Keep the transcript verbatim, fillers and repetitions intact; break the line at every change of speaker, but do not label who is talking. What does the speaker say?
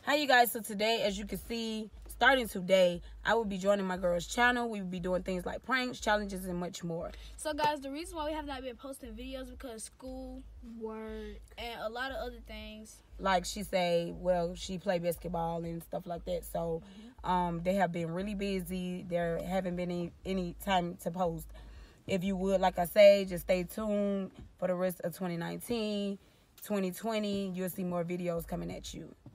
Hi, you guys. So today, as you can see, starting today, I will be joining my girl's channel. We will be doing things like pranks, challenges, and much more.
So, guys, the reason why we have not been posting videos is because school, work, and a lot of other things.
Like she say, well, she play basketball and stuff like that. So, mm-hmm. um, they have been really busy. There haven't been any, any time to post. If you would, like I say, just stay tuned for the rest of twenty nineteen, twenty twenty. You'll see more videos coming at you.